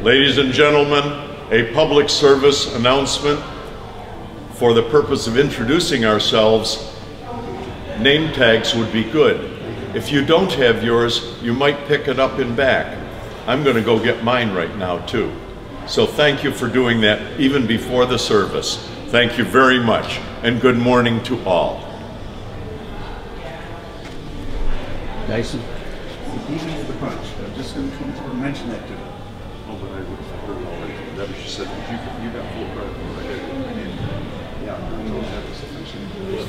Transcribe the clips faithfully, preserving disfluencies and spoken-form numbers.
Ladies and gentlemen, a public service announcement for the purpose of introducing ourselves. Name tags would be good. If you don't have yours, you might pick it up in back. I'm going to go get mine right now too. So thank you for doing that even before the service. Thank you very much, and good morning to all. Dyson? He's in the bunch. I'm just going to come to mention that to him. Oh, but I would have heard already. That was she said, you, you got full credit for it. Yeah, I know that was mentioned.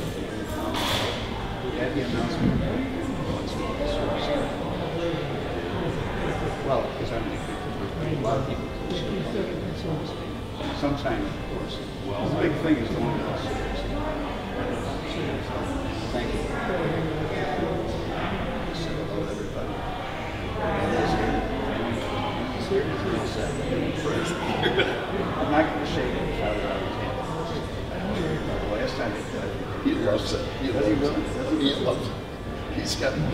We had the announcement. Well, because I mean, a lot of people. Sometime, of course. Well, the big thing is going to us. Thank you. Say hello to everybody. I'm not going to shake it. Last time he did. He loves it. He loves it. He loves it. He's got it.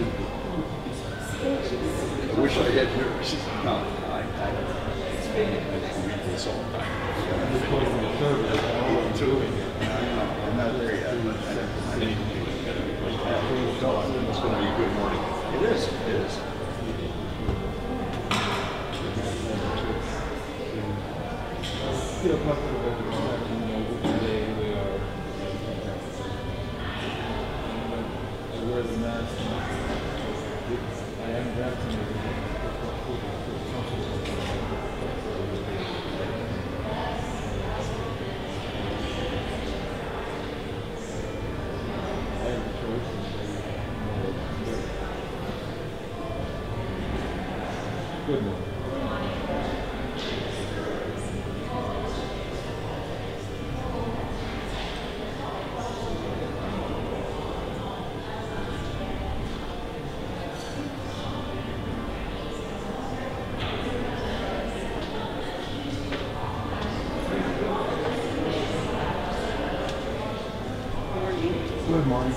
I wish I had yours. No, I, I don't know. Read this all the time. I'm not there yet. It's going to be a good morning. It is. It is. Good morning. Good morning.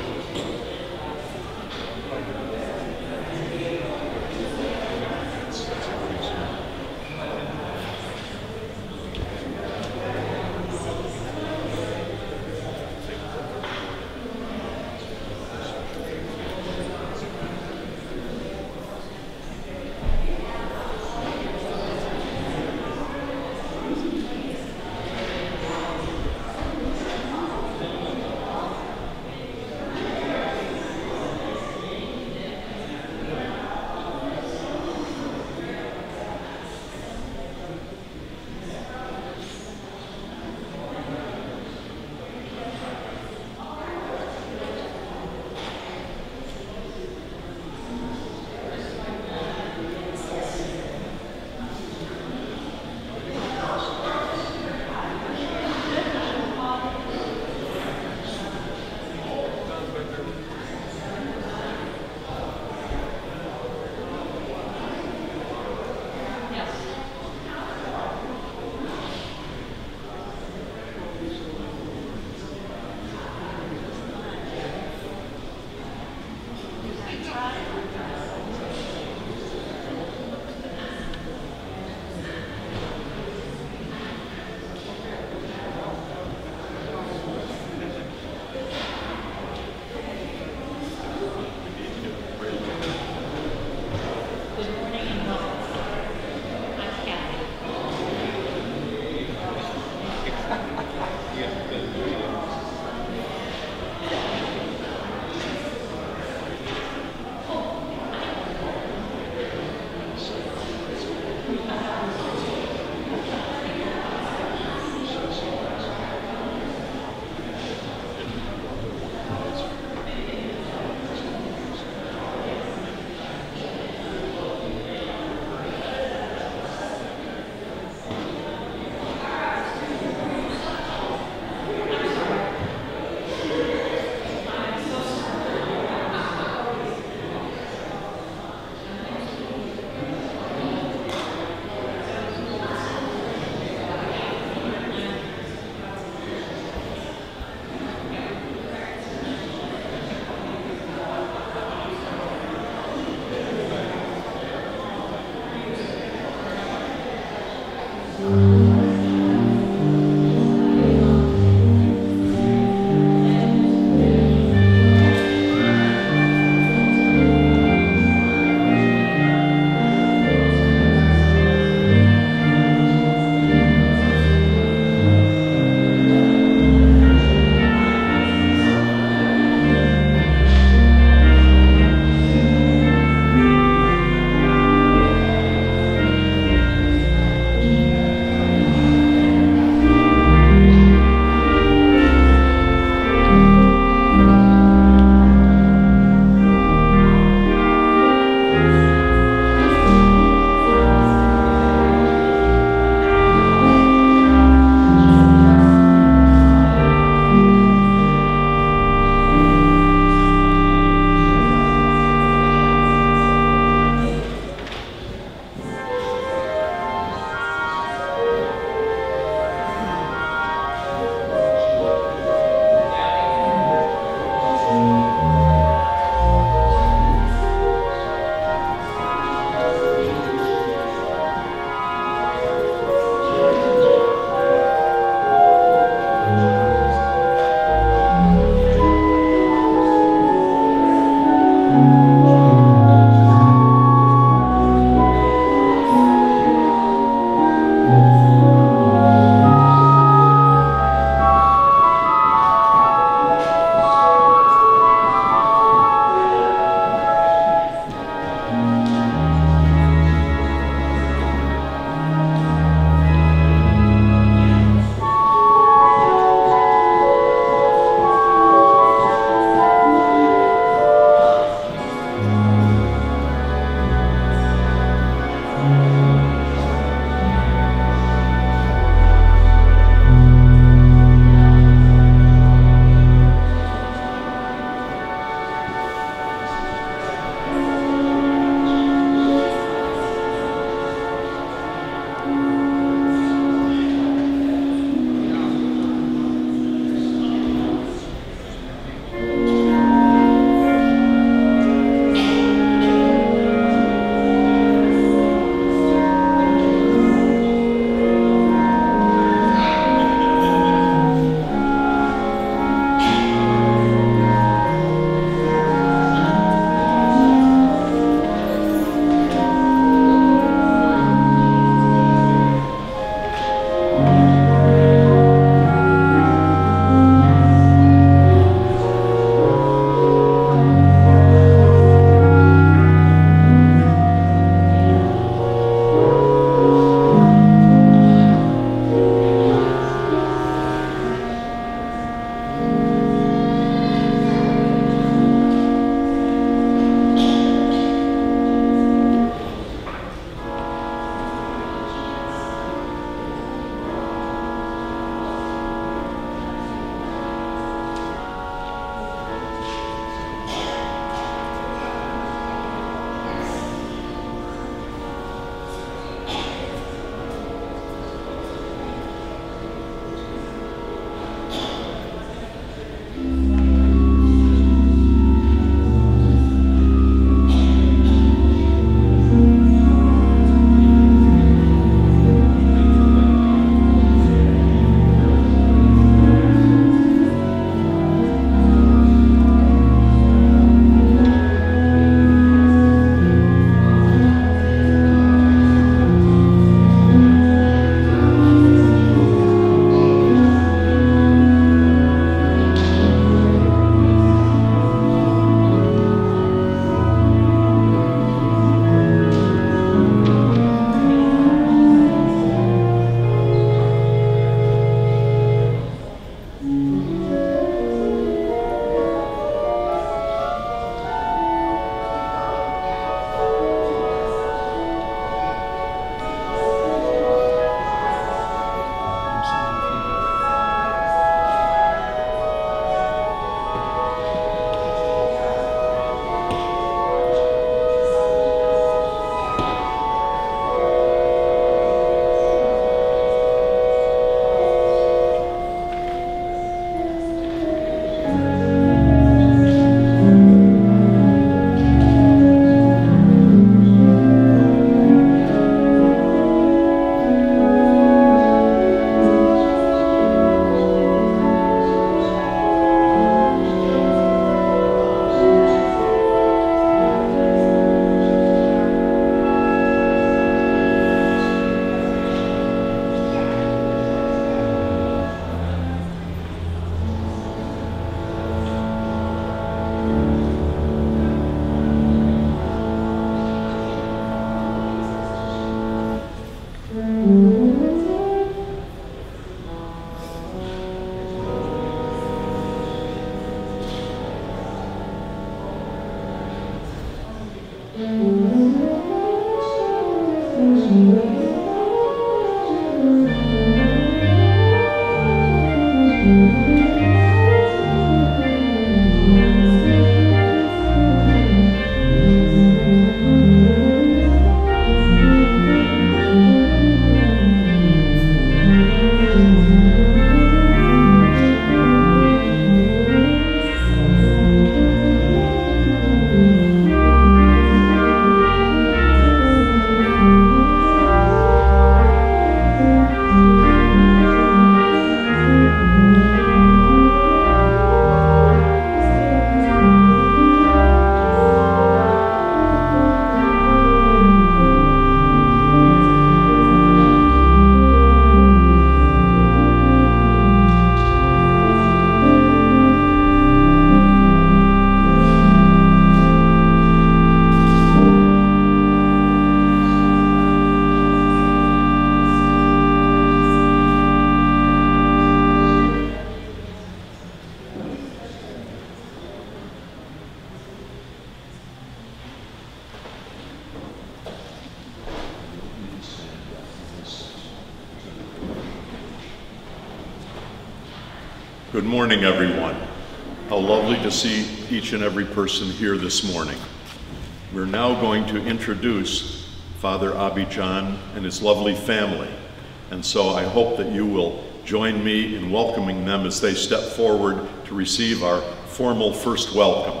Good morning, everyone. How lovely to see each and every person here this morning. We're now going to introduce Father Abhijan and his lovely family. And so I hope that you will join me in welcoming them as they step forward to receive our formal first welcome.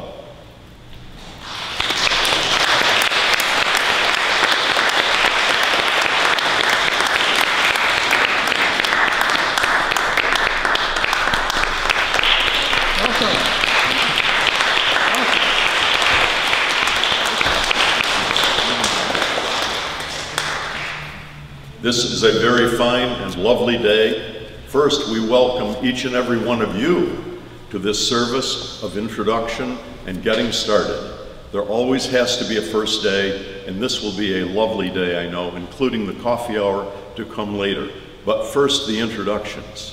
This is a very fine and lovely day. First, we welcome each and every one of you to this service of introduction and getting started. There always has to be a first day, and this will be a lovely day, I know, including the coffee hour to come later. But first, the introductions.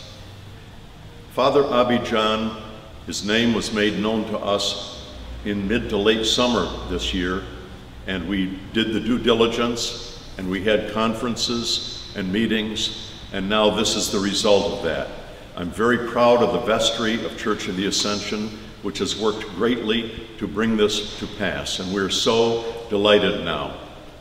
Father Abhijan, his name was made known to us in mid to late summer this year, and we did the due diligence, and we had conferences and meetings, and now this is the result of that. I'm very proud of the vestry of Church of the Ascension, which has worked greatly to bring this to pass, and we're so delighted now.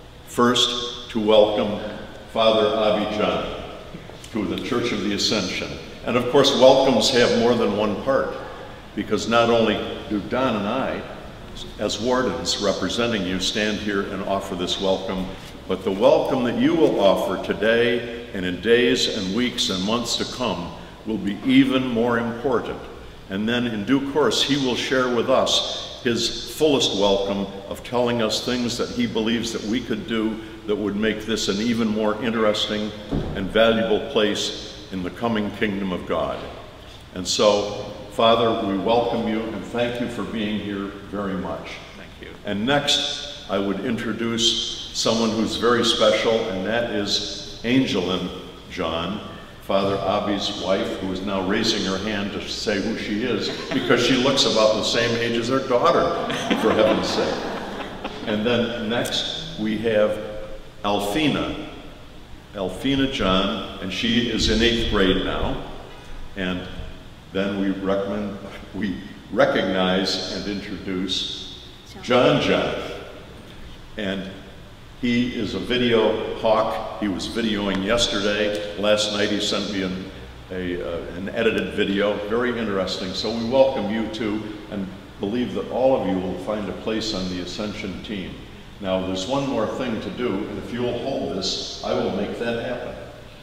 First, to welcome Father Abhijan to the Church of the Ascension. And of course, welcomes have more than one part, because not only do Don and I, as wardens representing you, stand here and offer this welcome, but the welcome that you will offer today and in days and weeks and months to come will be even more important. And then in due course, he will share with us his fullest welcome of telling us things that he believes that we could do that would make this an even more interesting and valuable place in the coming kingdom of God. And so, Father, we welcome you and thank you for being here very much. Thank you. And next, I would introduce someone who's very special, and that is Angelin John, Father Abhi's wife, who is now raising her hand to say who she is, because she looks about the same age as her daughter, for heaven's sake. And then next, we have Alfina, Alfina John, and she is in eighth grade now. And then we recommend, we recognize and introduce John John. And he is a video hawk. He was videoing yesterday. Last night he sent me an, a, uh, an edited video, very interesting. So we welcome you too, and believe that all of you will find a place on the Ascension team. Now there's one more thing to do, and if you'll hold this, I will make that happen.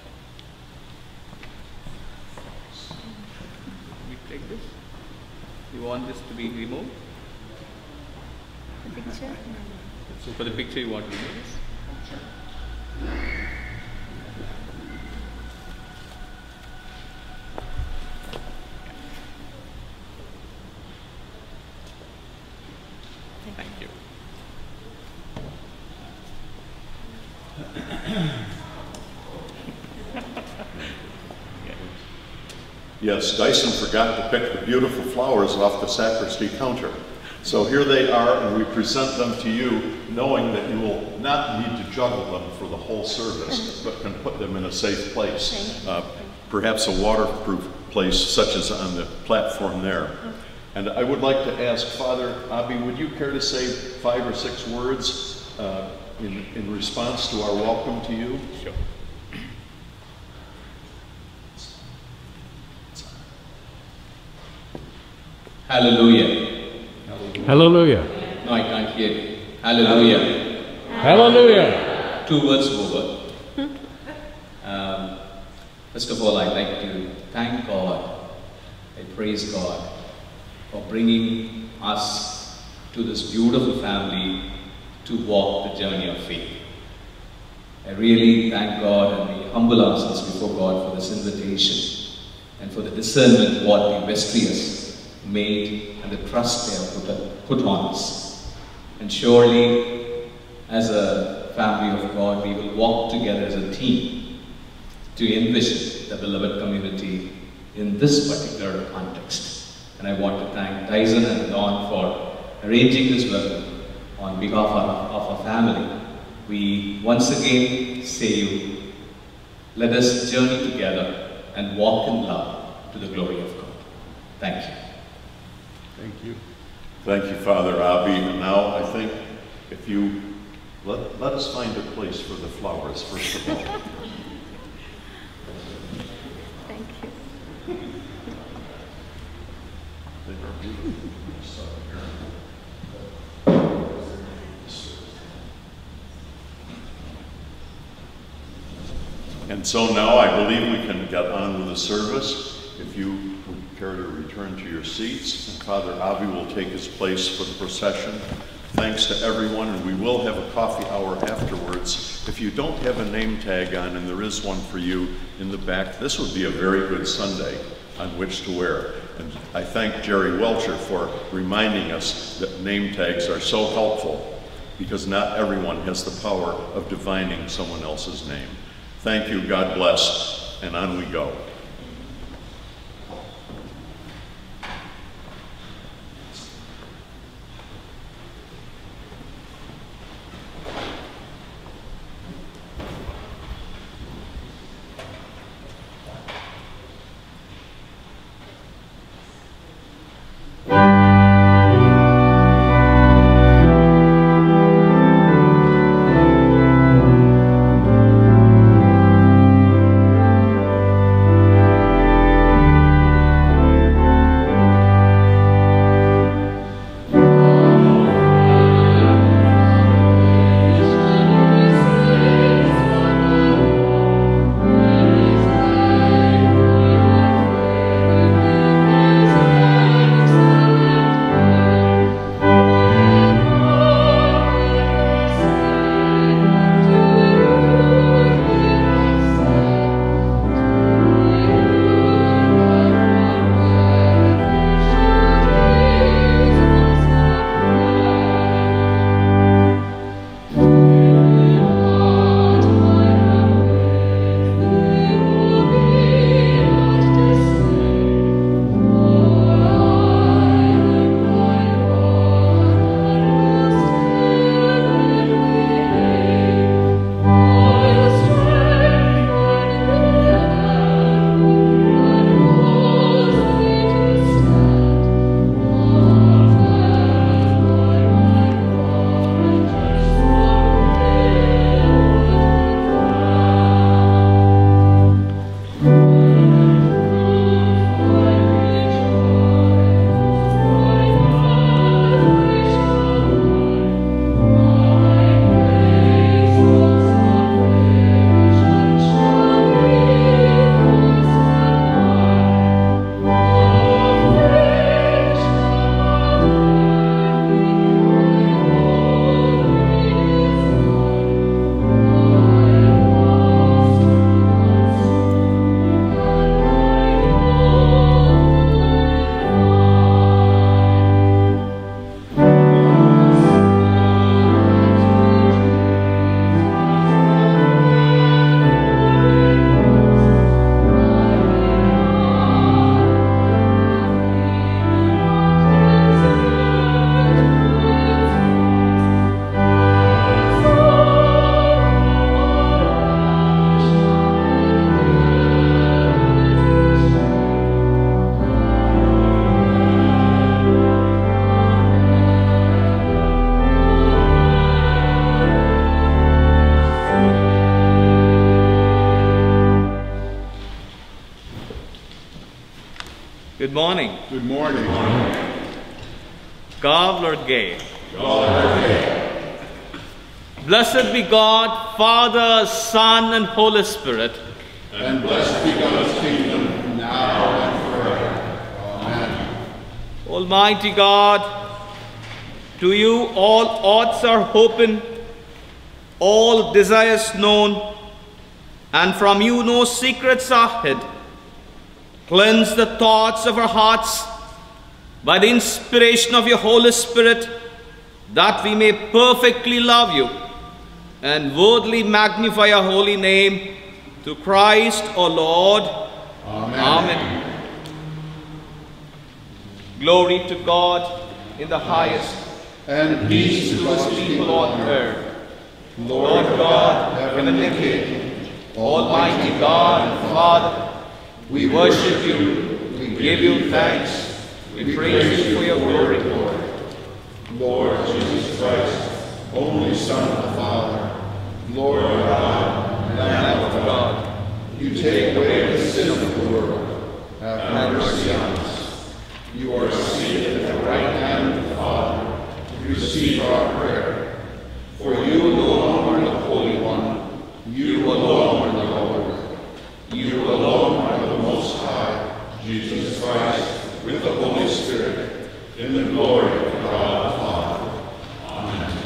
We take this? You want this to be removed? The picture? So for the picture you want to remove this? Thank you. Yes, Dyson forgot to pick the beautiful flowers off the sacristy counter. So here they are, and we present them to you, knowing that you will not need to juggle them for the whole service, but can put them in a safe place, uh, perhaps a waterproof place, such as on the platform there. And I would like to ask Father Abhi, would you care to say five or six words uh, in, in response to our welcome to you? Sure. Hallelujah. Hallelujah. No, I can't hear you. Hallelujah. Hallelujah. Two words over. Um, first of all, I'd like to thank God. I praise God for bringing us to this beautiful family to walk the journey of faith. I really thank God, and we humble ourselves before God for this invitation and for the discernment what the vestry has made and the trust they have put, put on us. And surely, as a family of God, we will walk together as a team to envision the beloved community in this particular context. And I want to thank Dyson and Don for arranging this welcome on behalf of, of our family. We once again say you, let us journey together and walk in love to the glory of God. Thank you. Thank you. Thank you, Father Avi. And now I think if you, let, let us find a place for the flowers, first of all. Thank you. They are beautiful. And so now I believe we can get on with the service. If you would care to return to your seats, and Father Avi will take his place for the procession. Thanks to everyone, and we will have a coffee hour afterwards. If you don't have a name tag on, and there is one for you in the back, this would be a very good Sunday on which to wear. And I thank Jerry Welcher for reminding us that name tags are so helpful, because not everyone has the power of divining someone else's name. Thank you, God bless, and on we go. Good morning. Good morning. God Lord Gay. Blessed be God, Father, Son, and Holy Spirit. And blessed be God's kingdom, now and forever. Amen. Almighty God, to you all odds are open, all desires known, and from you no secrets are hid. Cleanse the thoughts of our hearts by the inspiration of your Holy Spirit, that we may perfectly love you and worthily magnify your holy name, through Christ our Lord. Amen. Amen. Glory to God in the highest, And peace to his people on earth. Lord God, heavenly King, Almighty God and Father, we worship you, we give you thanks, We praise you for your glory. Lord Jesus Christ, only Son of the Father, Lord God, Lamb of God, you take away the sin of the world. Have mercy on us. You are seated at the right hand of the Father. Receive our prayer. For you alone are the Holy One. You alone are the Lord. You alone are the Most High, Jesus Christ, with the Holy Spirit, in the glory of God the Father. Amen.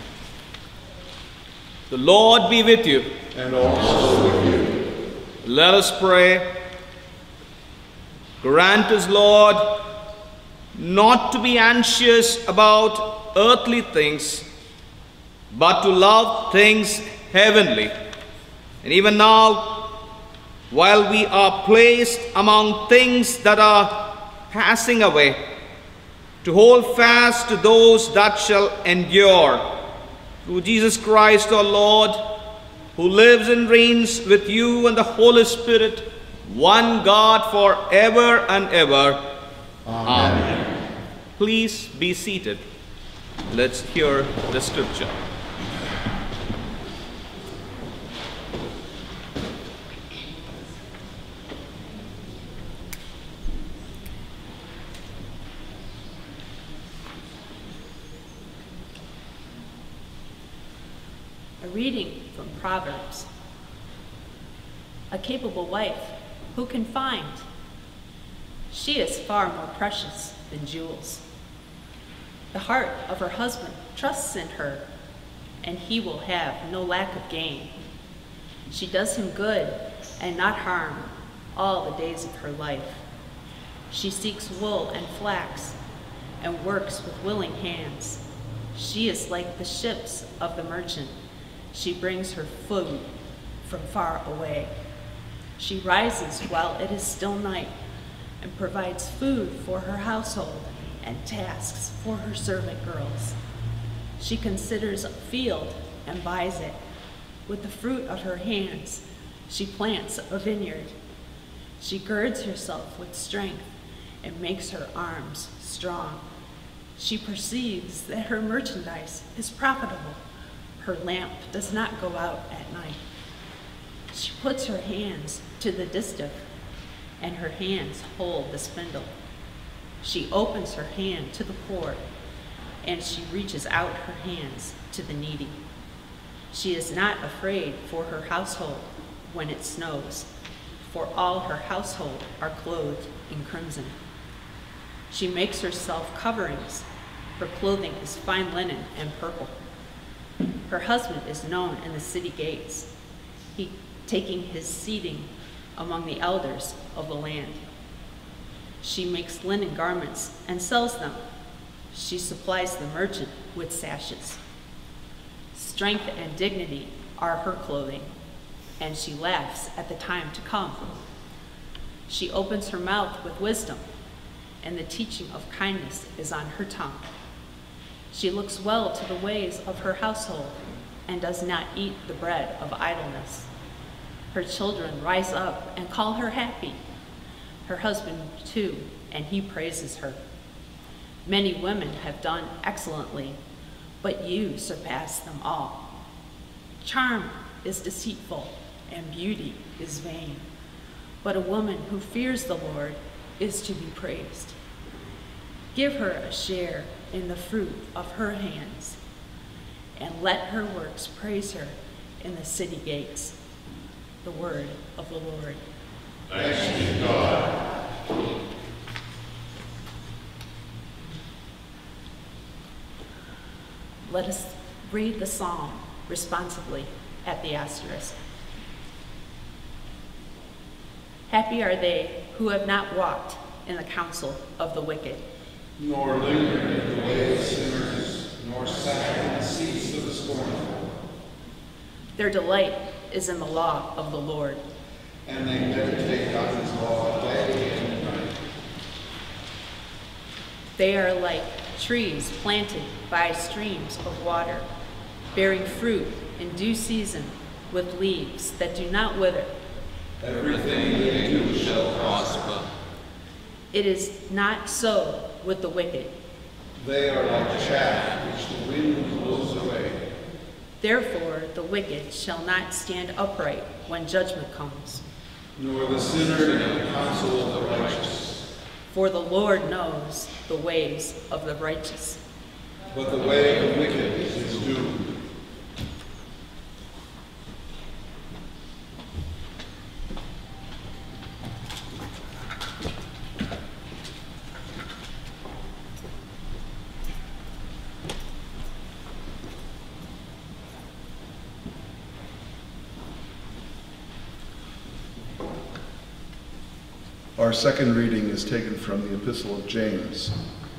The Lord be with you. And also with you. Let us pray. Grant us, Lord, not to be anxious about earthly things, but to love things heavenly. And even now, while we are placed among things that are passing away, to hold fast to those that shall endure. Through Jesus Christ our Lord, who lives and reigns with you and the Holy Spirit, one God forever and ever. Amen. Amen. Please be seated. Let's hear the scripture. A reading from Proverbs. A capable wife, who can find? She is far more precious than jewels. The heart of her husband trusts in her, and he will have no lack of gain. She does him good and not harm all the days of her life. She seeks wool and flax and works with willing hands. She is like the ships of the merchant. She brings her food from far away. She rises while it is still night and provides food for her household and tasks for her servant girls. She considers a field and buys it. With the fruit of her hands, she plants a vineyard. She girds herself with strength and makes her arms strong. She perceives that her merchandise is profitable. Her lamp does not go out at night. She puts her hands to the distaff, and her hands hold the spindle. She opens her hand to the poor, and she reaches out her hands to the needy. She is not afraid for her household when it snows, for all her household are clothed in crimson. She makes herself coverings. Her clothing is fine linen and purple. Her husband is known in the city gates, he taking his seating among the elders of the land. She makes linen garments and sells them. She supplies the merchant with sashes. Strength and dignity are her clothing, and she laughs at the time to come. She opens her mouth with wisdom, and the teaching of kindness is on her tongue. She looks well to the ways of her household and does not eat the bread of idleness. Her children rise up and call her happy. Her husband too, and he praises her. Many women have done excellently, but you surpass them all. Charm is deceitful and beauty is vain, but a woman who fears the Lord is to be praised. Give her a share in the fruit of her hands, and let her works praise her in the city gates. The word of the Lord. Thanks be to God. Let us read the psalm responsively at the asterisk. Happy are they who have not walked in the counsel of the wicked, Nor linger in the way of sinners, nor sat in the seats of the scornful. Their delight is in the law of the Lord, And they meditate on his law day and night. They are like trees planted by streams of water, bearing fruit in due season, with leaves that do not wither. Everything they do shall prosper. It is not so with the wicked. They are like chaff which the wind blows away. Therefore the wicked shall not stand upright when judgment comes, Nor the sinner in the counsel of the righteous. for the Lord knows the ways of the righteous. But the way of the wicked is doomed. Our second reading is taken from the Epistle of James.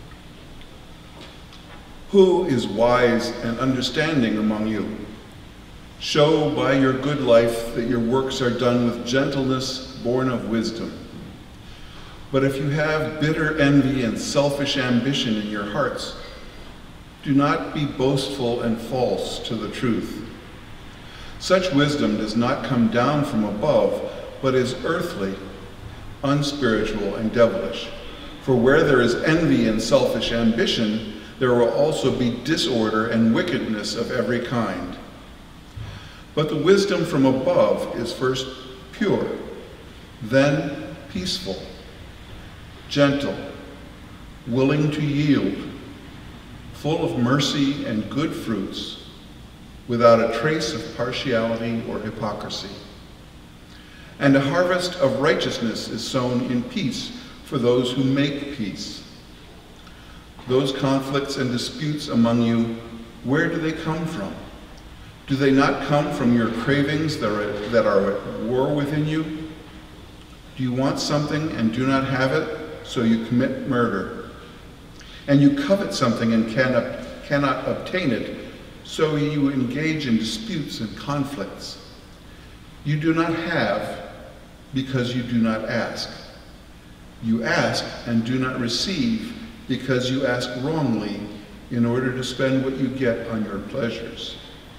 Who is wise and understanding among you? Show by your good life that your works are done with gentleness born of wisdom. But if you have bitter envy and selfish ambition in your hearts, do not be boastful and false to the truth. Such wisdom does not come down from above, but is earthly, unspiritual, and devilish. For where there is envy and selfish ambition, there will also be disorder and wickedness of every kind. But the wisdom from above is first pure, then peaceful, gentle, willing to yield, full of mercy and good fruits, without a trace of partiality or hypocrisy. And a harvest of righteousness is sown in peace for those who make peace. Those conflicts and disputes among you, where do they come from? Do they not come from your cravings that are, that are at war within you? Do you want something and do not have it, so you commit murder? And you covet something and cannot, cannot obtain it, so you engage in disputes and conflicts. You do not have because you do not ask. You ask and do not receive because you ask wrongly in order to spend what you get on your pleasures.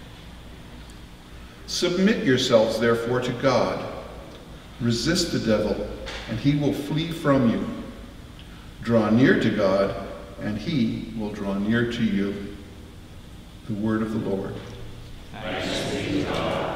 Submit yourselves therefore to God. Resist the devil and he will flee from you. Draw near to God and he will draw near to you. The word of the Lord. Thanks be to God.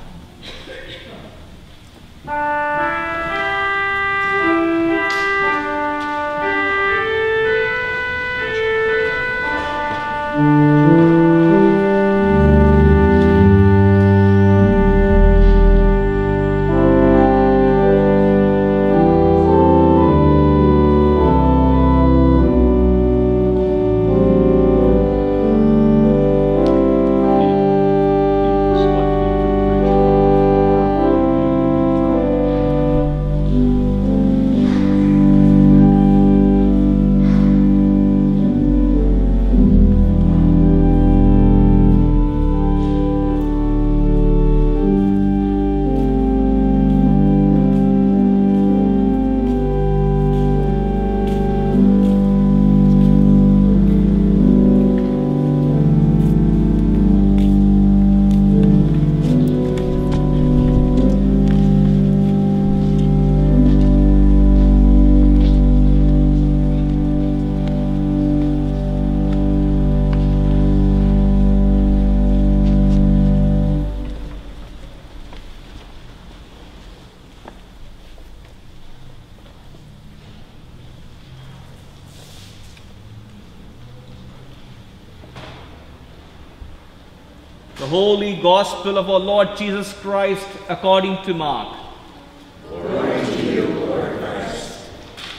The Holy Gospel of our Lord Jesus Christ according to Mark. Glory to you, Lord Christ.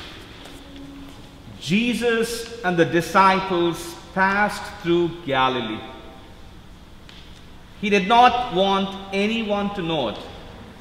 Jesus and the disciples passed through Galilee. He did not want anyone to know it,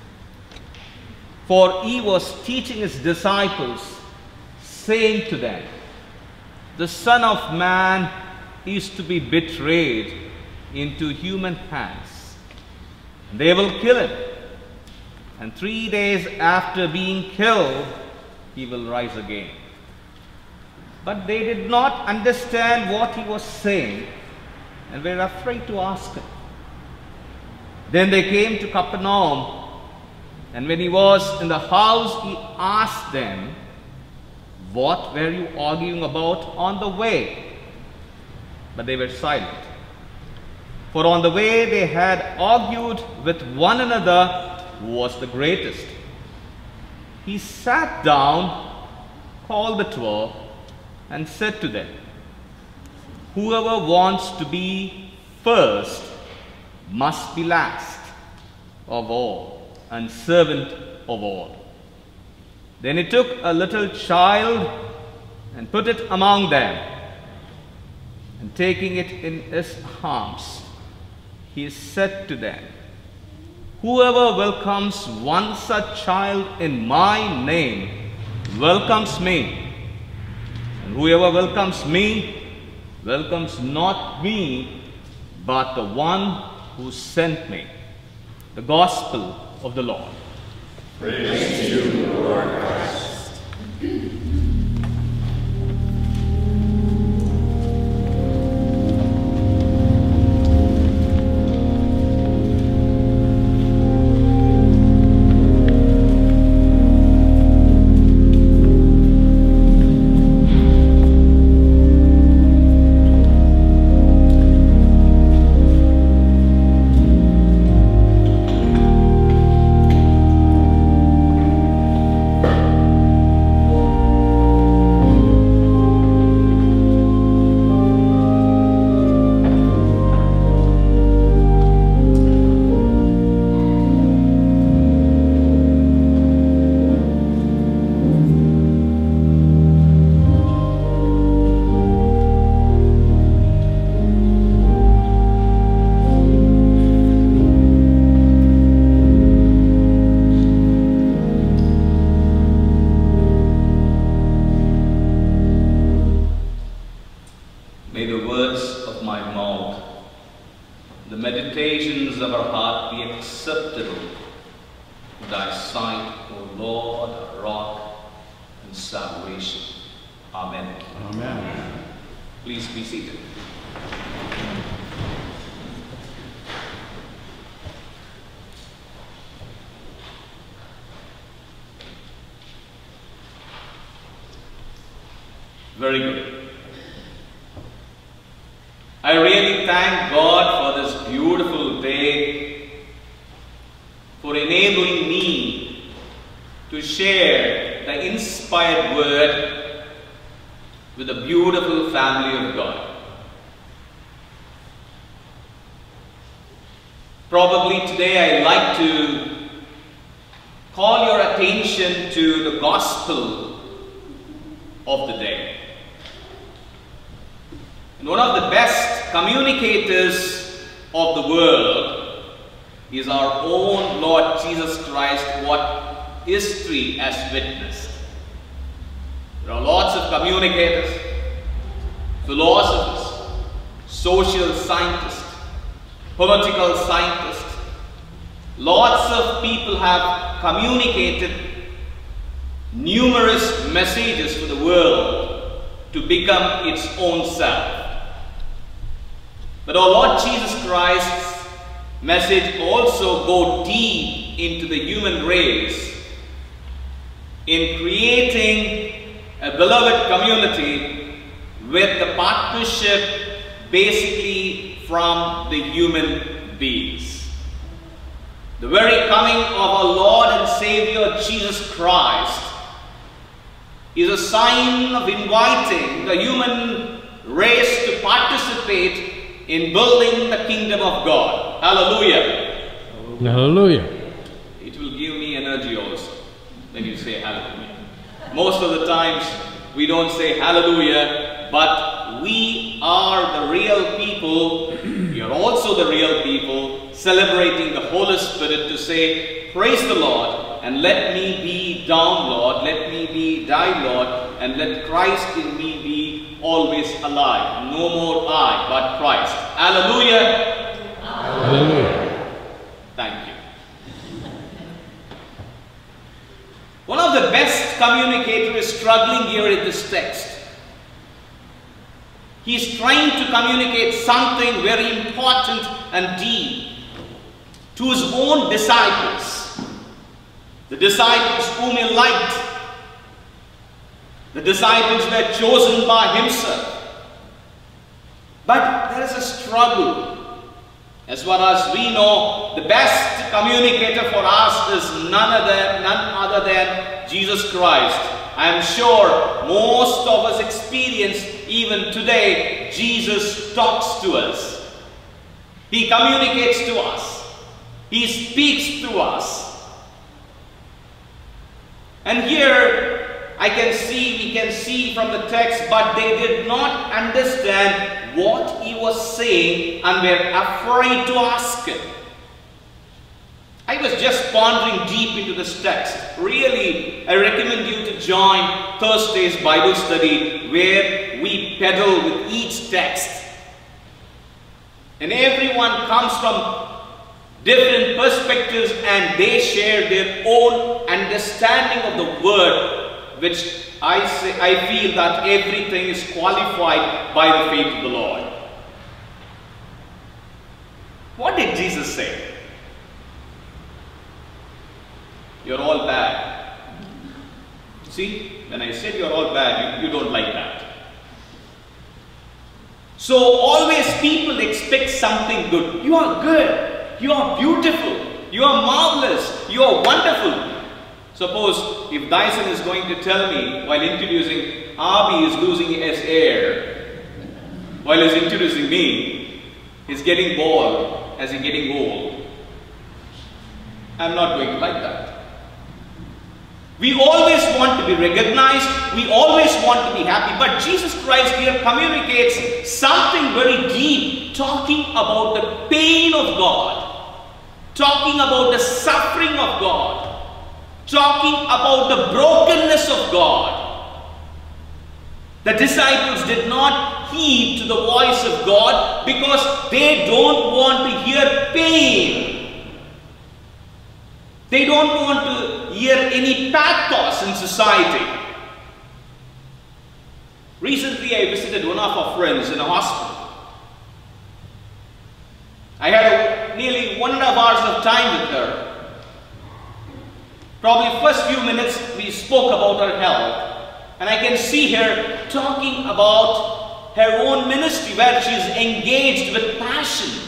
for he was teaching his disciples, saying to them, "The Son of Man is to be betrayed into human hands. They will kill him, and three days after being killed, he will rise again." But they did not understand what he was saying and were afraid to ask him. Then they came to Capernaum, and when he was in the house, he asked them, what were you arguing about on the way? But they were silent. For on the way they had argued with one another who was the greatest. He sat down, called the twelve, and said to them, "Whoever wants to be first must be last of all and servant of all." Then he took a little child and put it among them, and taking it in his arms, he said to them, "Whoever welcomes one such child in my name welcomes me, and whoever welcomes me welcomes not me, but the one who sent me." The Gospel of the Lord. Praise to you, Lord Christ. May the words of my mouth, the meditations of our heart be acceptable in thy sight, O Lord, our rock and salvation. Amen. Amen. Please be seated. Very good. I really thank God for this beautiful day, for enabling me to share the inspired word with the beautiful family of God. Probably today I'd like to call your attention to the gospel of the day. And one of the best communicators of the world is our own Lord Jesus Christ, what history has witnessed. There are lots of communicators, philosophers, social scientists, political scientists. Lots of people have communicated numerous messages to the world to become its own self. But our Lord Jesus Christ's message also goes deep into the human race in creating a beloved community with the partnership basically from the human beings. The very coming of our Lord and Savior Jesus Christ is a sign of inviting the human race to participate in building the kingdom of God. Hallelujah. Hallelujah. It will give me energy also when you say hallelujah. Most of the times we don't say hallelujah, but we are the real people. We are also the real people celebrating the Holy Spirit to say, praise the Lord, and let me be down, Lord, let me be thy Lord, and let Christ in me be always alive. No more I, but Christ. Hallelujah. Hallelujah. Thank you. One of the best communicators is struggling here in this text. He is trying to communicate something very important and deep to his own disciples, the disciples whom he liked, The disciples were chosen by himself. But there is a struggle. As far as we know, the best communicator for us is none other, none other than Jesus Christ. I am sure most of us experience, even today, Jesus talks to us. He communicates to us. He speaks to us. And here I can see, we can see from the text, but they did not understand what he was saying and were afraid to ask him. I was just pondering deep into this text. Really, I recommend you to join Thursday's Bible study where we peddle with each text. And everyone comes from different perspectives and they share their own understanding of the word, which I say, I feel that everything is qualified by the faith of the Lord. What did Jesus say? You're all bad. See, when I said you're all bad, you, you don't like that. So always people expect something good. You are good. You are beautiful. You are marvelous. You are wonderful. Suppose if Dyson is going to tell me while introducing Abi is losing his air, while he's introducing me, he's getting bored as he's getting old. I'm not going to like that. We always want to be recognized. We always want to be happy. But Jesus Christ here communicates something very deep, talking about the pain of God, talking about the suffering of God, talking about the brokenness of God. The disciples did not heed to the voice of God because they don't want to hear pain. They don't want to hear any pathos in society. Recently, I visited one of our friends in a hospital. I had a, nearly one and a half hours of time with her. Probably first few minutes we spoke about her health, and I can see her talking about her own ministry where she is engaged with passion,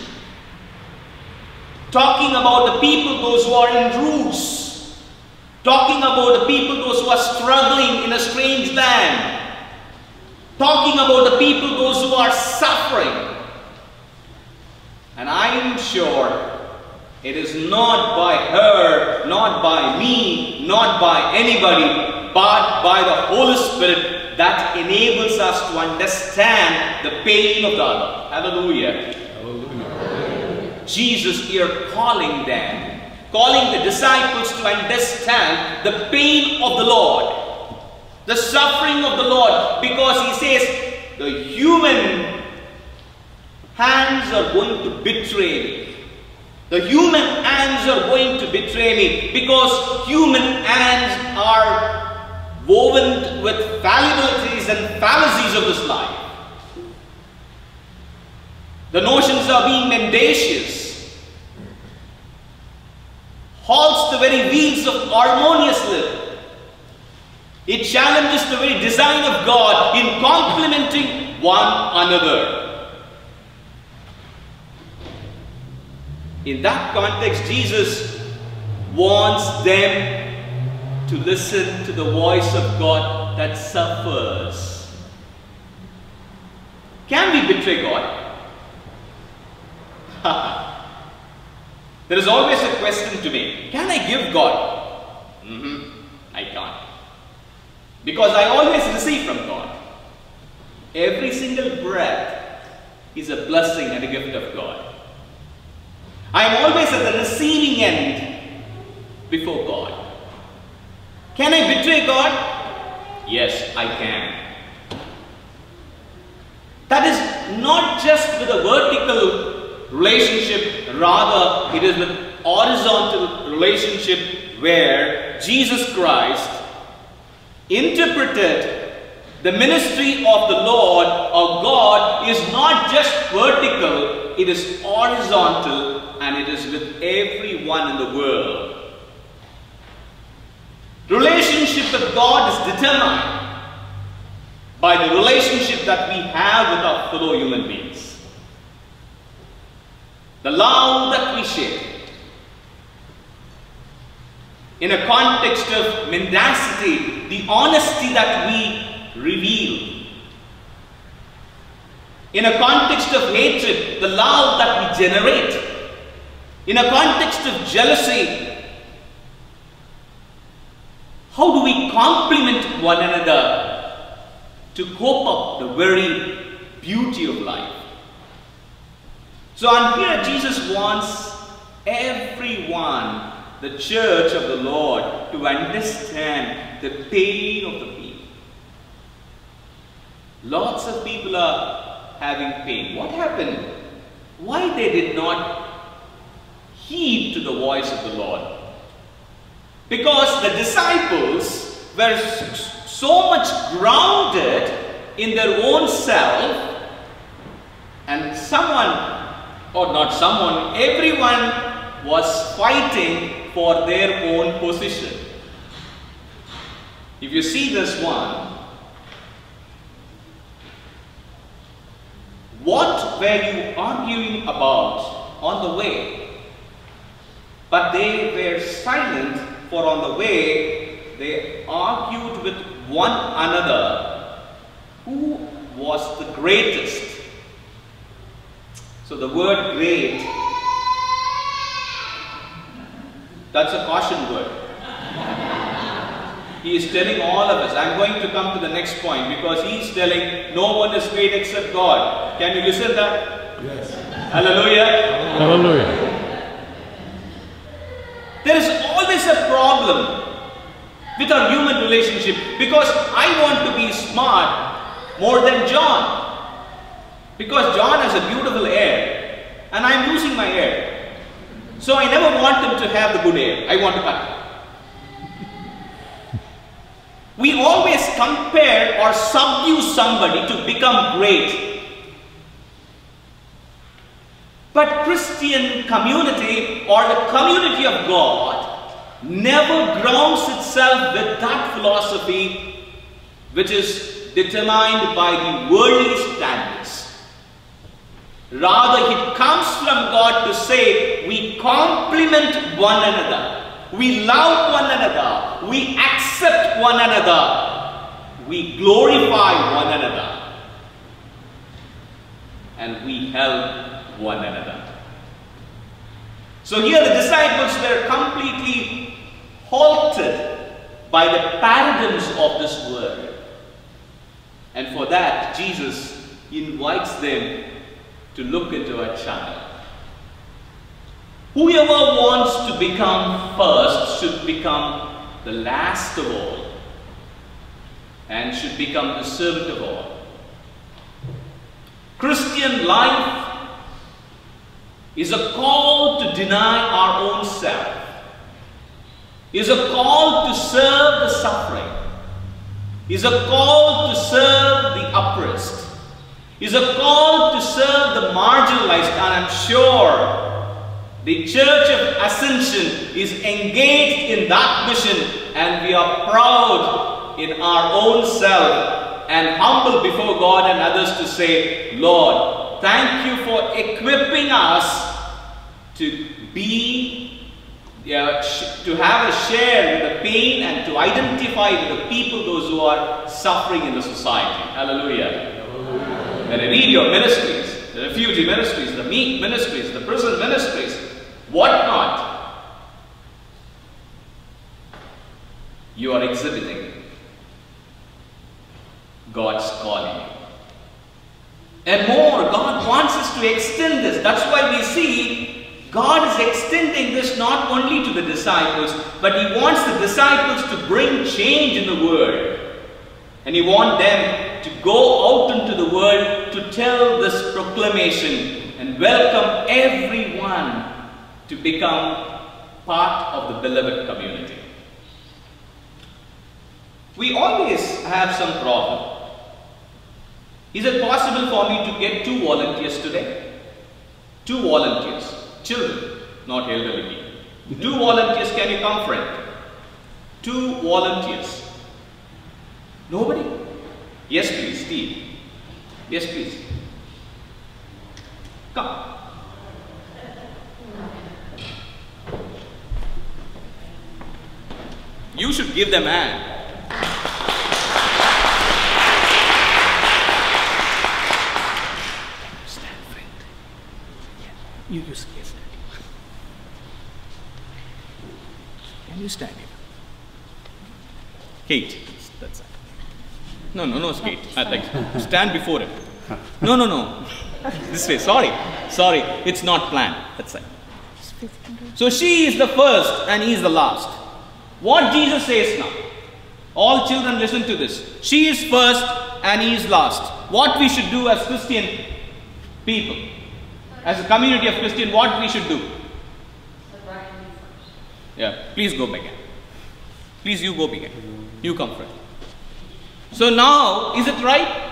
talking about the people, those who are in roots, talking about the people, those who are struggling in a strange land, talking about the people, those who are suffering. And I am sure it is not by her, not by me, not by anybody, but by the Holy Spirit that enables us to understand the pain of the other. Hallelujah. Hallelujah. Jesus here calling them, calling the disciples to understand the pain of the Lord, the suffering of the Lord, because he says the human hands are going to betray me. The human hands are going to betray me because human hands are woven with fallibilities and fallacies of this life. The notions are being mendacious, halts the very wheels of harmonious living. It challenges the very design of God in complementing one another. In that context, Jesus wants them to listen to the voice of God that suffers. Can we betray God? There is always a question to me. Can I give God? Mm-hmm. I can't. Because I always receive from God. Every single breath is a blessing and a gift of God. I am always at the receiving end before God. Can I betray God? Yes, I can. That is not just with a vertical relationship, rather it is with horizontal relationship where Jesus Christ interpreted the ministry of the Lord or God is not just vertical, it is horizontal, and it is with everyone in the world. Relationship with God is determined by the relationship that we have with our fellow human beings. The love that we share. In a context of mendacity, the honesty that we reveal. In a context of hatred, the love that we generate. In a context of jealousy, how do we complement one another to cope up the very beauty of life? So, and here Jesus wants everyone, the church of the Lord, to understand the pain of the people. Lots of people are having pain. What happened? Why they did not heed to the voice of the Lord? Because the disciples were so much grounded in their own self, and someone, or not someone, everyone was fighting for their own position. If you see this one, what were you arguing about on the way? But they were silent, for on the way they argued with one another who was the greatest. So the word great, that's a caution word. He is telling all of us. I'm going to come to the next point, because he is telling no one is great except God. Can you listen to that? Yes. Hallelujah. Hallelujah. There is always a problem with our human relationship, because I want to be smart more than John. Because John has a beautiful hair and I'm losing my hair. So I never want him to have the good hair. I want to cut it. We always compare or subdue somebody to become great. But Christian community, or the community of God, never grounds itself with that philosophy which is determined by the worldly standards. Rather, it comes from God to say we complement one another, we love one another, we accept one another, we glorify one another, and we help one another. So here the disciples were completely halted by the paradigms of this world. And for that, Jesus invites them to look into a child. Whoever wants to become first should become the last of all, and should become the servant of all. Christian life is a call to deny our own self, is a call to serve the suffering, is a call to serve the oppressed, is a call to serve the marginalized. And I'm sure the Church of Ascension is engaged in that mission, and we are proud in our own self and humble before God and others to say, Lord, thank you for equipping us to be, uh, to have a share in the pain and to identify with the people, those who are suffering in the society. Hallelujah. Hallelujah. When I read your ministries, the refugee ministries, the meat ministries, the prison ministries, what not, you are exhibiting God's calling. And more, God wants us to extend this. That's why we see God is extending this not only to the disciples, but He wants the disciples to bring change in the world. And He wants them to go out into the world to tell this proclamation and welcome everyone to become part of the beloved community. We always have some problem. Is it possible for me to get two volunteers today? Two volunteers. Children, not elderly people. Two volunteers, can you come, friend? Two volunteers. Nobody? Yes, please, Steve. Yes, please. Come. You should give them a hand. Stand, friend. Yeah. You, you stand. Can you stand here? Kate, that's it. No, no, no, Kate. I'd like stand before him. No, no, no. This way. Sorry, sorry. It's not planned. That's it. So she is the first and he is the last. What Jesus says now. All children listen to this. She is first and he is last. What we should do as Christian people, as a community of Christian, what we should do. Yeah, please go begin. Please you go begin. You come first. So now, is it right?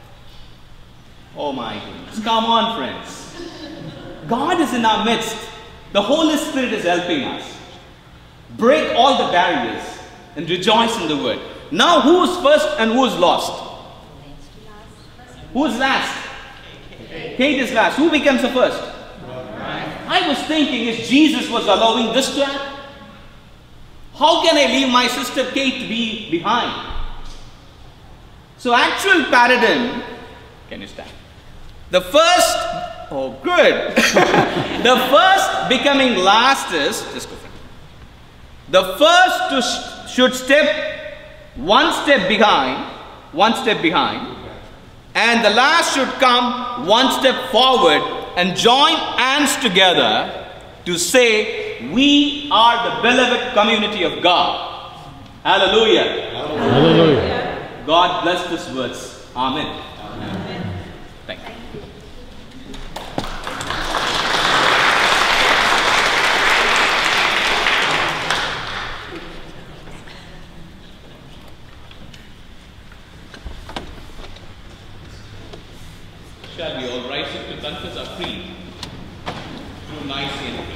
Oh my goodness. Come on, friends. God is in our midst. The Holy Spirit is helping us. Break all the barriers and rejoice in the word. Now, who is first and who is last? Who is last? Kate is last. Who becomes the first? I was thinking if Jesus was allowing this to happen, how can I leave my sister Kate to be behind? So actual paradigm, can you stand? The first, oh good. The first becoming last is, just go for it. The first to sh should step one step behind, one step behind, and the last should come one step forward and join hands together to say, we are the beloved community of God. Hallelujah. Hallelujah. God bless these words. Amen. Amen. Thank you. Shall we all rise up to confess our creed through Nicene Creed?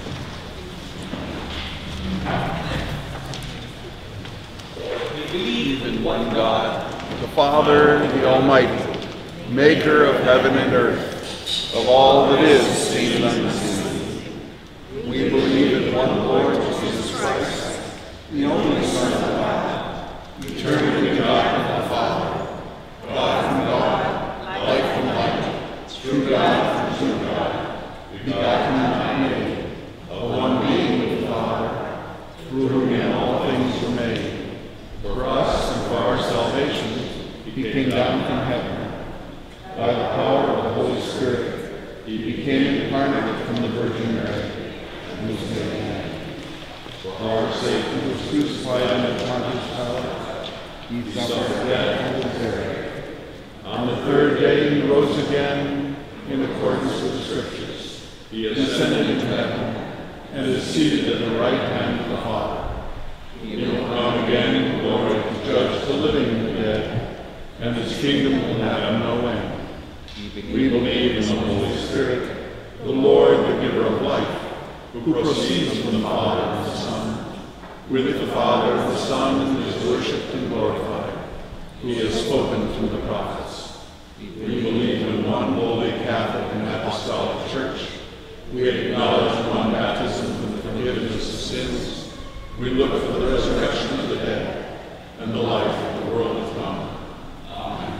We believe in one God, the Father, the Almighty, maker of heaven and earth, of all that is seen and unseen. We believe in one Lord Jesus Christ, the only Son of God, eternally God and the Father, God from God, light from light, true God from true God, begotten and not made, of one being with the Father, through whom all things were made. For us and for our salvation, he came down from heaven. By the power of the Holy Spirit, he became incarnate from the Virgin Mary and was made man. For our sake, he was crucified under Pontius Pilate. He suffered death and was buried. On the third day, he rose again in accordance with the Scriptures. He ascended into heaven and is seated at the right hand of the Father. He will come again in glory to judge the living and the dead, and his kingdom will have no end. We believe in the Holy Spirit, the Lord, the giver of life, who proceeds from the Father and the Son. With the Father and the Son is worshipped and glorified. He has spoken through the prophets. We believe in one holy Catholic and Apostolic Church. We acknowledge one baptism for the forgiveness of sins. We look for the resurrection of the dead and the life of the world to come. Amen.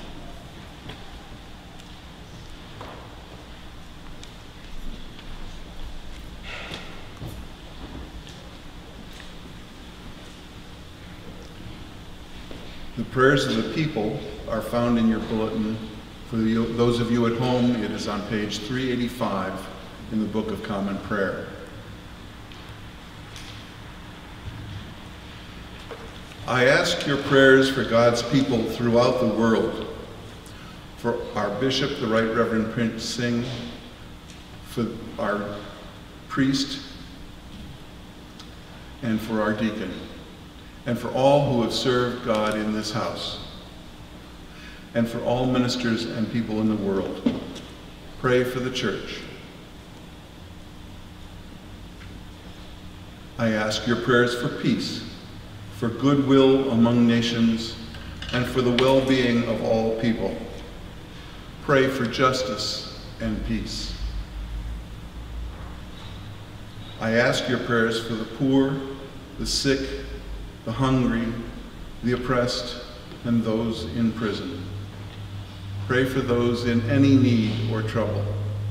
The prayers of the people are found in your bulletin. For you, those of you at home, it is on page three eighty-five in the Book of Common Prayer. I ask your prayers for God's people throughout the world, for our Bishop, the Right Reverend Prince Singh, for our priest, and for our deacon, and for all who have served God in this house, and for all ministers and people in the world. Pray for the church. I ask your prayers for peace, for goodwill among nations, and for the well-being of all people. Pray for justice and peace. I ask your prayers for the poor, the sick, the hungry, the oppressed, and those in prison. Pray for those in any need or trouble.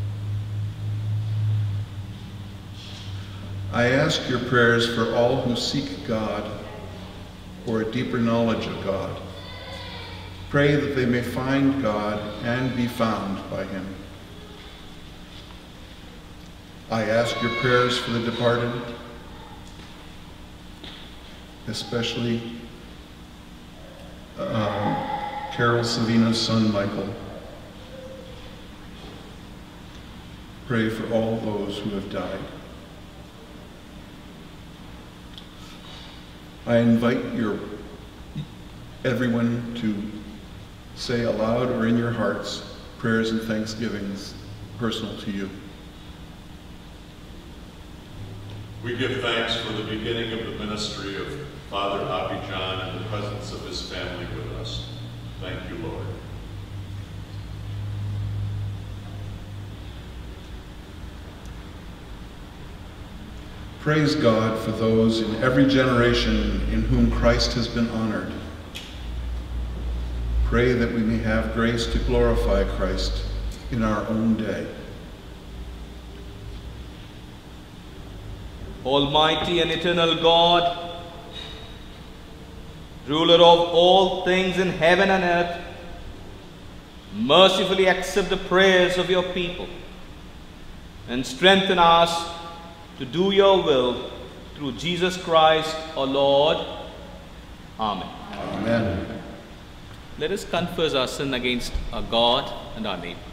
I ask your prayers for all who seek God or a deeper knowledge of God. Pray that they may find God and be found by him. I ask your prayers for the departed, especially uh, Carol Savina's son, Michael. Pray for all those who have died. I invite your everyone to say aloud or in your hearts prayers and thanksgivings personal to you. We give thanks for the beginning of the ministry of Father Hoppy John and the presence of his family with us. Thank you, Lord. Praise God for those in every generation in whom Christ has been honored. Pray that we may have grace to glorify Christ in our own day. Almighty and eternal God, ruler of all things in heaven and earth, mercifully accept the prayers of your people and strengthen us to do your will through Jesus Christ our Lord. Amen. Amen. Let us confess our sin against our God and our neighbor.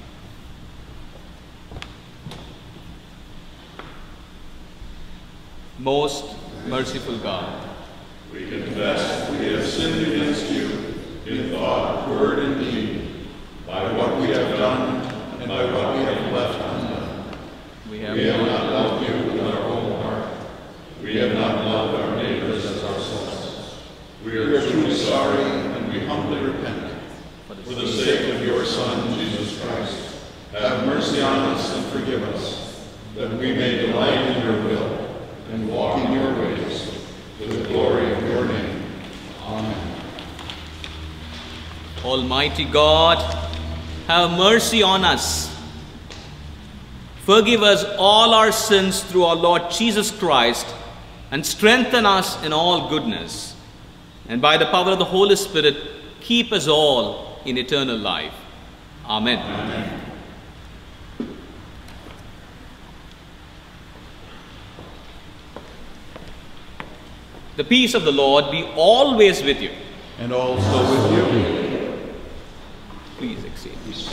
Most merciful God, We confess we have sinned against you in thought, word, and deed, by what we have done and by what we have left undone. we have, We have not loved you with our whole heart. We have not loved our neighbors as ourselves. We are truly sorry, and we humbly repent. For the sake of your Son, Jesus Christ, have mercy on us and forgive us, that we may delight in your will and walk in your ways, to the glory of your name. Amen. Almighty God, have mercy on us. Forgive us all our sins through our Lord Jesus Christ, and strengthen us in all goodness. And by the power of the Holy Spirit, keep us all in eternal life. Amen. Amen. The peace of the Lord be always with you. And also with you. Please exceed.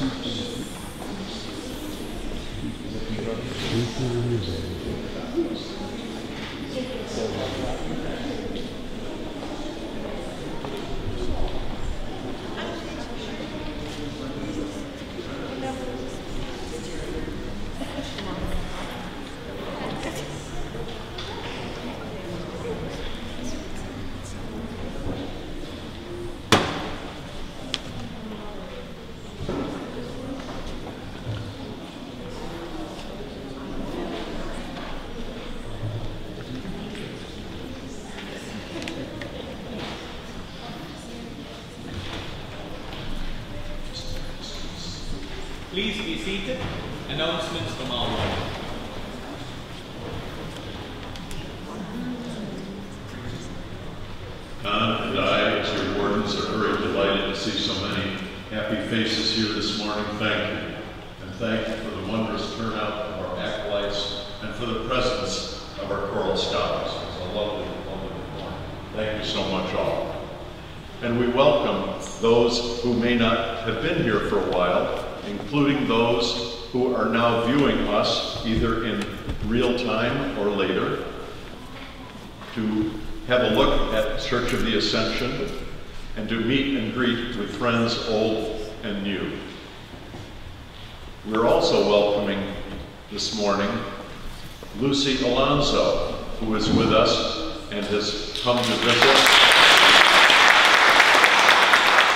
Please be seated. Announcements from our Lord. Con and I, as your wardens, are very delighted to see so many happy faces here this morning. Thank you. And thank you for the wondrous turnout of our acolytes and for the presence of our choral scholars. It's a lovely, lovely morning. Thank you so much all. And we welcome those who may not have been here for a while, including those who are now viewing us either in real time or later, to have a look at Church of the Ascension and to meet and greet with friends old and new. We're also welcoming this morning Lucy Alonso, who is with us and has come to visit.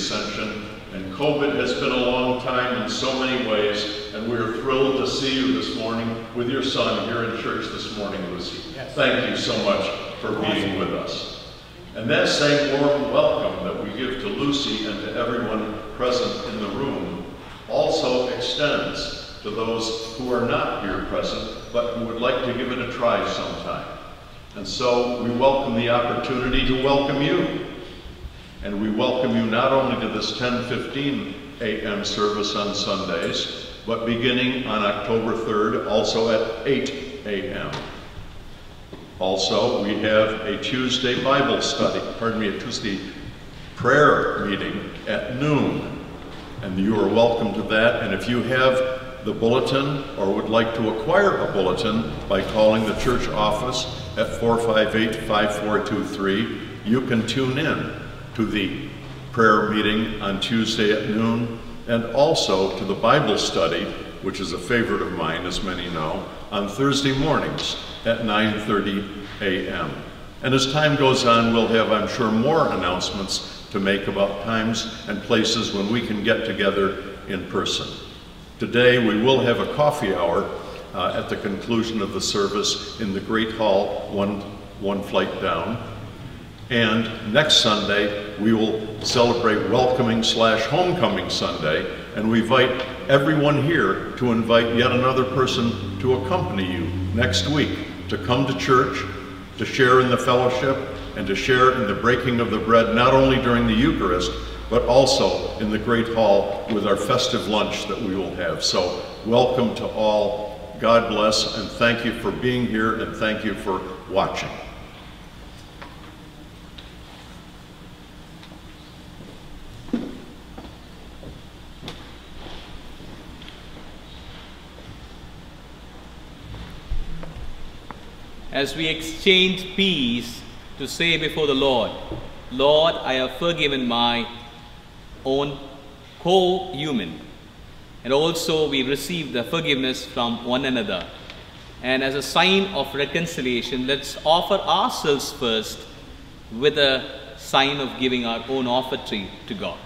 Ascension. And COVID has been a long time in so many ways, and we're thrilled to see you this morning with your son here in church this morning, Lucy. Yes. Thank you so much for being with us. And that same warm welcome that we give to Lucy and to everyone present in the room also extends to those who are not here present, but who would like to give it a try sometime. And so we welcome the opportunity to welcome you. And we welcome you not only to this ten fifteen a m service on Sundays, but beginning on October third, also at eight a m Also, we have a Tuesday Bible study, pardon me, a Tuesday prayer meeting at noon. And you are welcome to that. And if you have the bulletin or would like to acquire a bulletin by calling the church office at four five eight, five four two three, you can tune in to the prayer meeting on Tuesday at noon, and also to the Bible study, which is a favorite of mine, as many know, on Thursday mornings at nine thirty a m And as time goes on, we'll have, I'm sure, more announcements to make about times and places when we can get together in person. Today, we will have a coffee hour uh, at the conclusion of the service in the Great Hall, one, one flight down. And next Sunday, we will celebrate Welcoming slash Homecoming Sunday, and we invite everyone here to invite yet another person to accompany you next week, to come to church, to share in the fellowship, and to share in the breaking of the bread, not only during the Eucharist, but also in the Great Hall with our festive lunch that we will have. So welcome to all. God bless, and thank you for being here, and thank you for watching. As we exchange peace to say before the Lord, Lord, I have forgiven my own co-human. And also we receive the forgiveness from one another. And as a sign of reconciliation, let's offer ourselves first with a sign of giving our own offertory to God.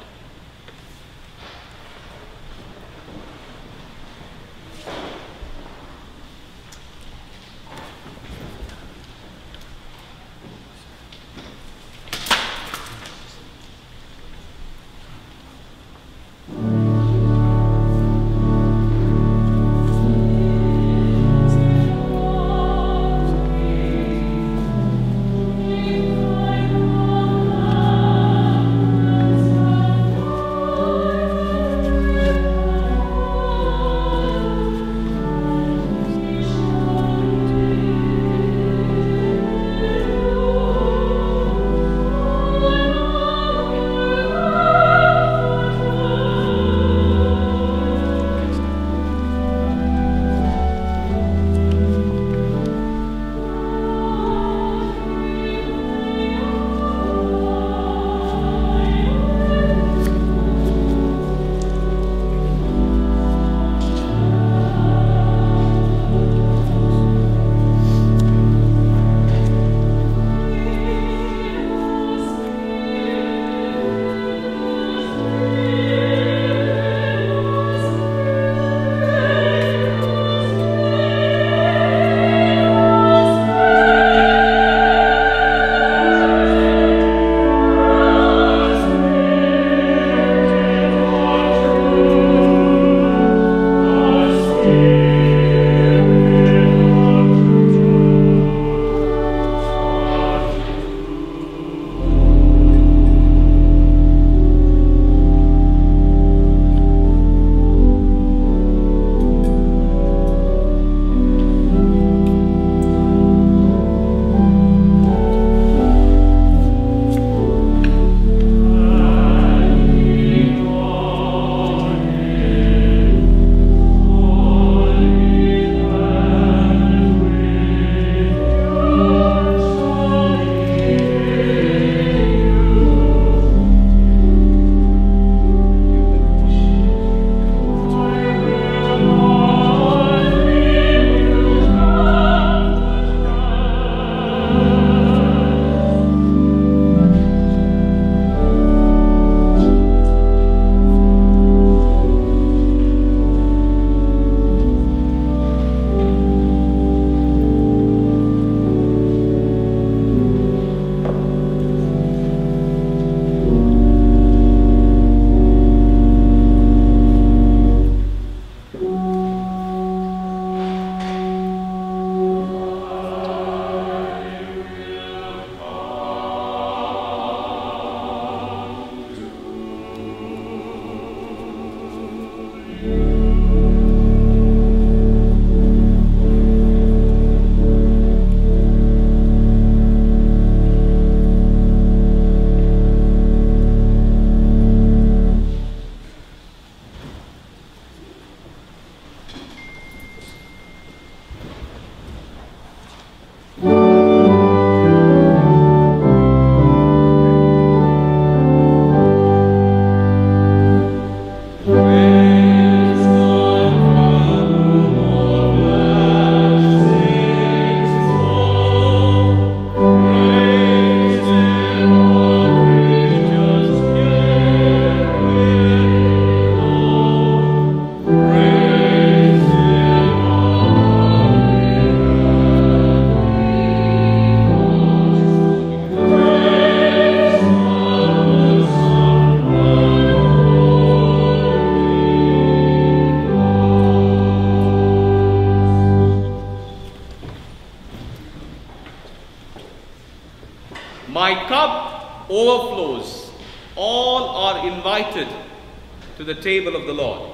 overflows. All are invited to the table of the Lord.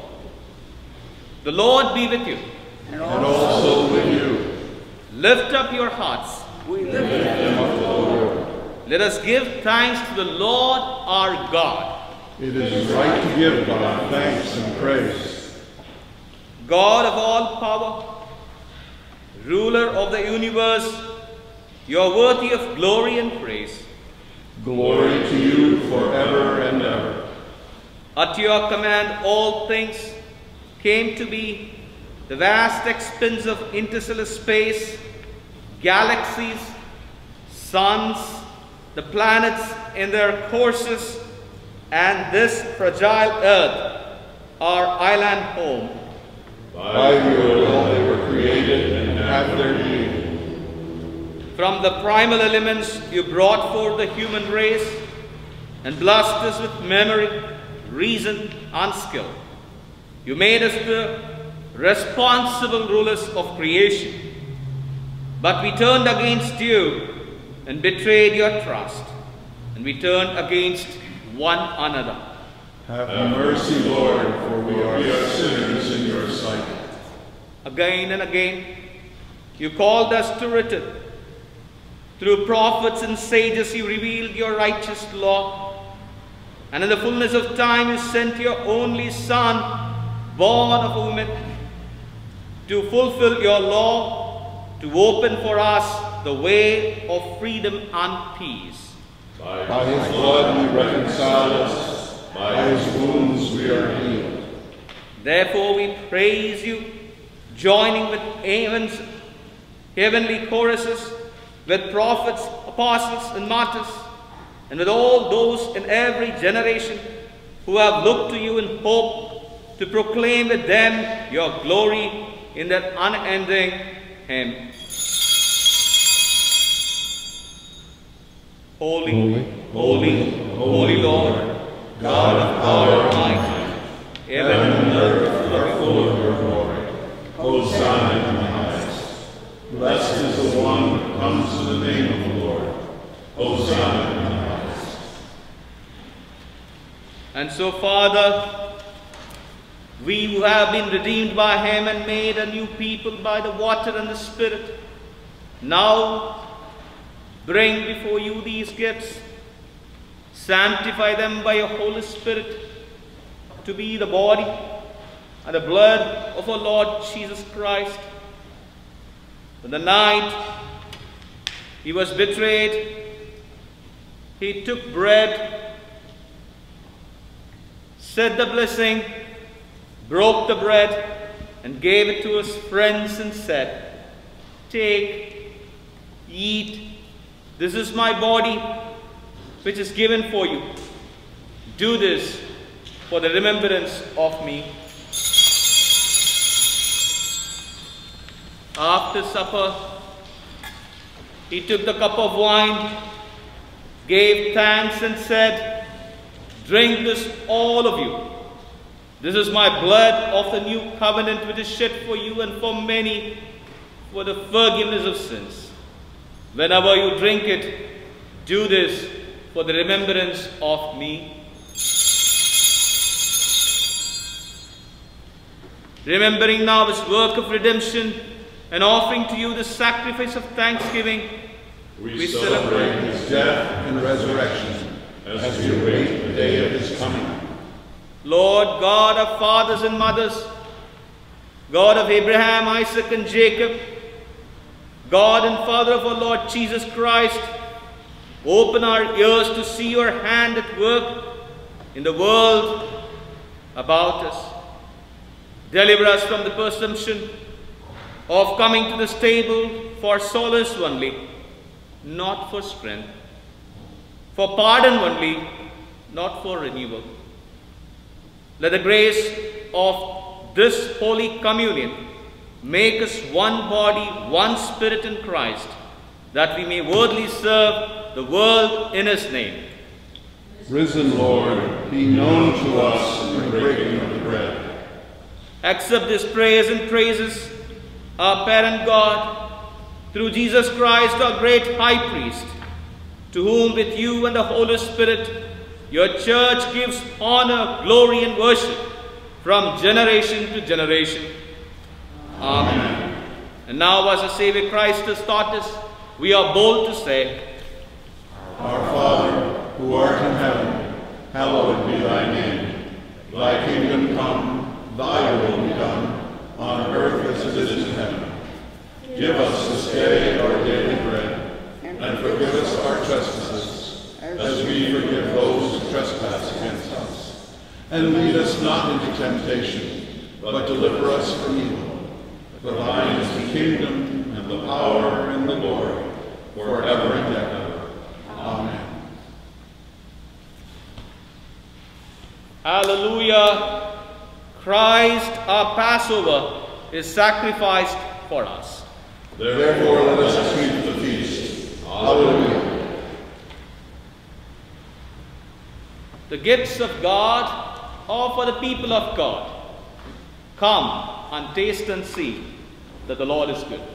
The Lord be with you. And also with you. Lift up your hearts. We lift them up to the Lord. Let us give thanks to the Lord our God. It is right to give God thanks and praise. God of all power, ruler of the universe, you are worthy of glory and praise. Glory to you forever and ever. At your command all things came to be. The vast expanse of interstellar space, galaxies, suns, the planets in their courses, and this fragile earth, our island home. By your will they were created and have their being. From the primal elements you brought forth the human race and blessed us with memory, reason, and skill. You made us the responsible rulers of creation. But we turned against you and betrayed your trust, and we turned against one another. Have mercy, Lord, for we are sinners in your sight. Again and again, you called us to return. Through prophets and sages, you revealed your righteous law. And in the fullness of time, you sent your only Son, born of a woman, to fulfill your law, to open for us the way of freedom and peace. By, By his blood we reconcile us. By his wounds we are healed. Therefore we praise you, joining with heaven's heavenly choruses, with prophets, apostles, and martyrs, and with all those in every generation who have looked to you in hope to proclaim with them your glory in that unending hymn. Holy, holy, holy, holy Lord, God of power almighty, heaven and earth are full of your glory. Hosanna in the highest. Blessed is the one who comes in the name of the Lord. Hosanna in the highest. And so, Father, we who have been redeemed by him and made a new people by the water and the Spirit, now bring before you these gifts. Sanctify them by your Holy Spirit to be the body and the blood of our Lord Jesus Christ. On the night he was betrayed, he took bread, said the blessing, broke the bread, and gave it to his friends and said, "Take, eat. This is my body, which is given for you. Do this for the remembrance of me." After supper, he took the cup of wine, gave thanks and said, "Drink this, all of you. This is my blood of the new covenant, which is shed for you and for many for the forgiveness of sins. Whenever you drink it, do this for the remembrance of me." Remembering now his work of redemption and offering to you the sacrifice of thanksgiving, We, we celebrate celebrate his death and resurrection as we await the day of his coming. Lord God of fathers and mothers, God of Abraham, Isaac, and Jacob, God and Father of our Lord Jesus Christ, open our ears to see your hand at work in the world about us. Deliver us from the presumption of coming to this table for solace only, not for strength, for pardon only, not for renewal. Let the grace of this Holy Communion make us one body, one spirit in Christ, that we may worthily serve the world in his name. Risen Lord, be known to us in the breaking of the bread. Accept this praise and praises, our parent God, through Jesus Christ, our great high priest, to whom with you and the Holy Spirit your church gives honor, glory, and worship from generation to generation. Amen. Amen. And now, as the Savior Christ has taught us, we are bold to say, Our Father, who art in heaven, hallowed be thy name. Thy kingdom come, thy will be done, on earth as it is in heaven. Give us this day our daily bread, and forgive us our trespasses, as we forgive those who trespass against us. And lead us not into temptation, but deliver us from evil. For thine is the kingdom, and the power, and the glory, forever and ever. Amen. Hallelujah! Christ, our Passover, is sacrificed for us. Therefore let us keep the feast. Hallelujah. The gifts of God are for the people of God. Come and taste and see that the Lord is good.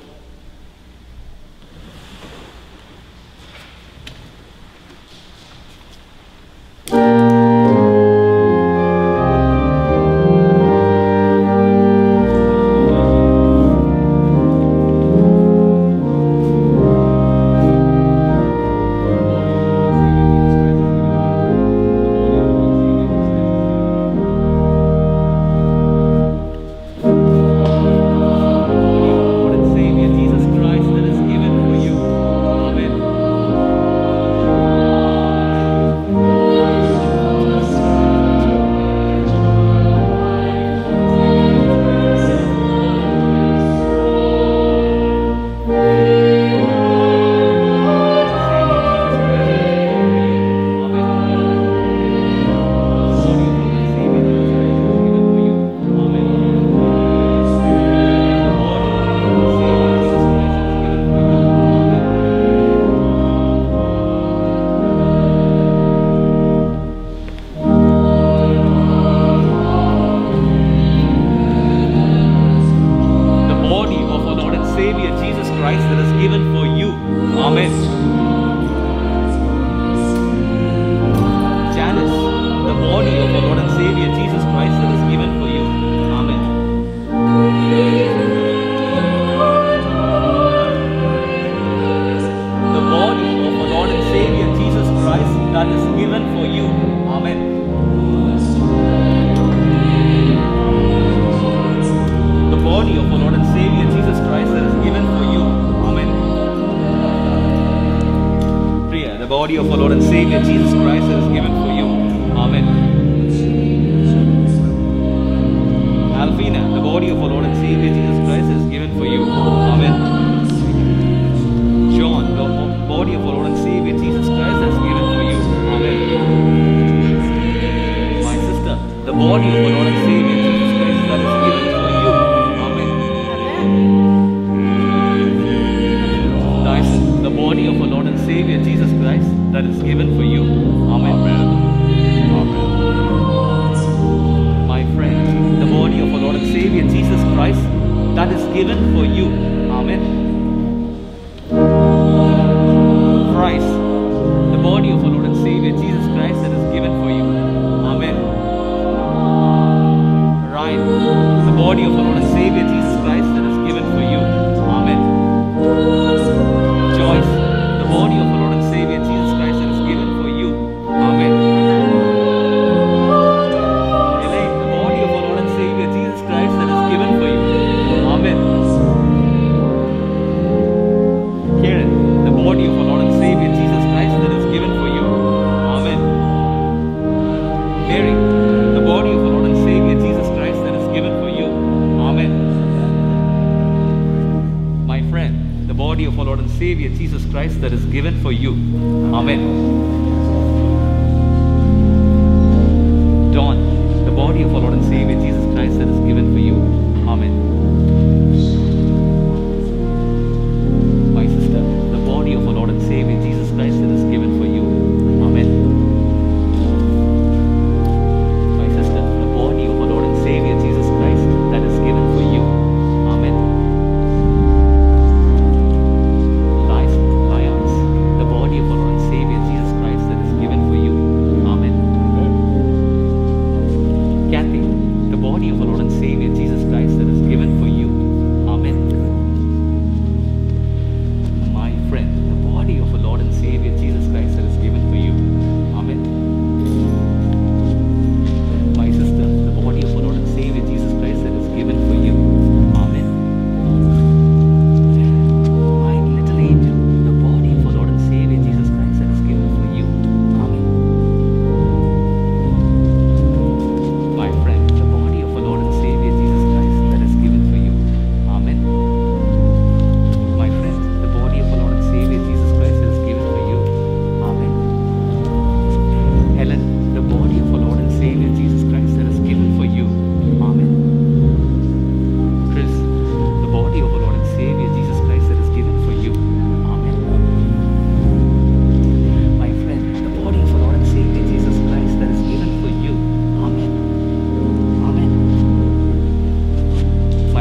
Savior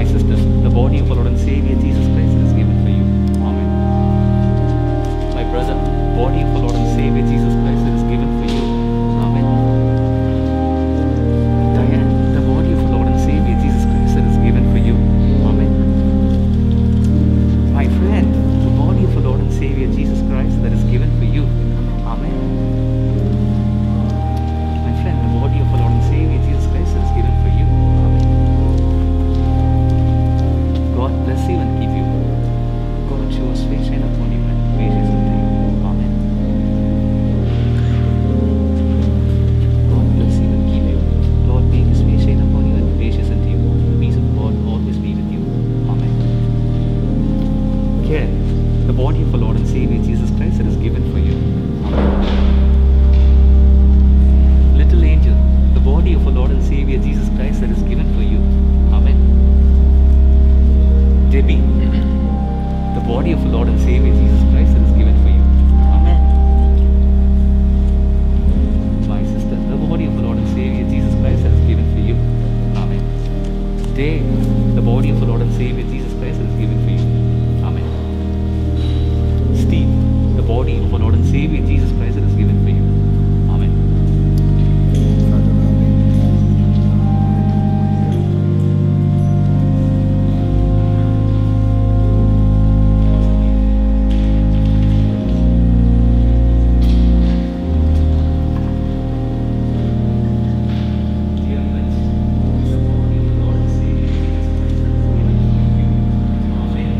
My sister, the body of our Lord and Savior Jesus Christ is given for you. Amen. My brother, body of our Lord and Savior Jesus Christ is given for you. Amen. Diane, the body of our Lord and Savior Jesus Christ is given for you. Amen. My friend, the body of our Lord and Savior Jesus Christ that is given for you. Amen. My friend, the body of our Lord and Savior Jesus Christ is given for you. Amen. God bless you and keep you. God show us face shine upon you and gracious unto you. Amen. God bless you and keep you. Lord, make his face shine upon you and gracious unto you. The peace of God always be with you. Amen. Care, the body of our Lord and Savior Jesus Christ that is given for you. Amen. Little angel, the body of our Lord and Savior Jesus Christ that is given for you. Amen. Debbie, the body of our Lord and Savior Jesus Christ that is given for you. Amen. My sister, the body of our Lord and Savior Jesus Christ that is given for you. Amen. Dave, the body of our Lord and Savior Jesus Christ that is given for you. Amen. Steve, the body of our Lord and Savior Jesus Christ that is given for you. Amen. Dear friends, the body of our Lord and Savior Jesus Christ that is given for you. Amen.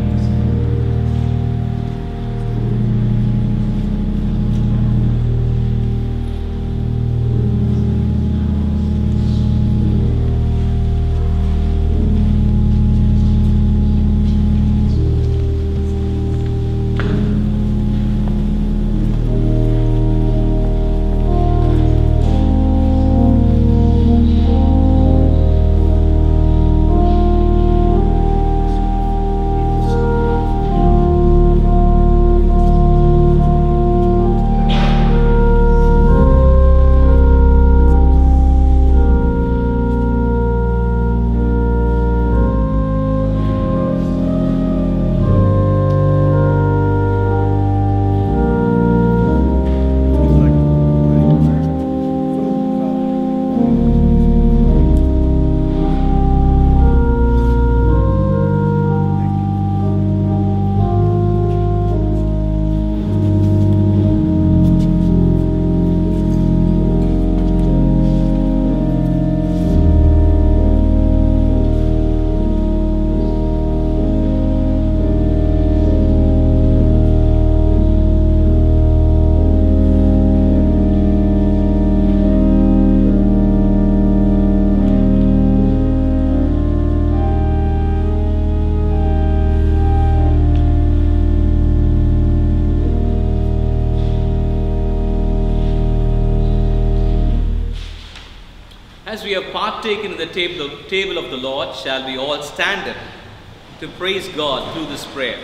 As we have partaken in the table, table of the Lord, shall we all stand up to praise God through this prayer.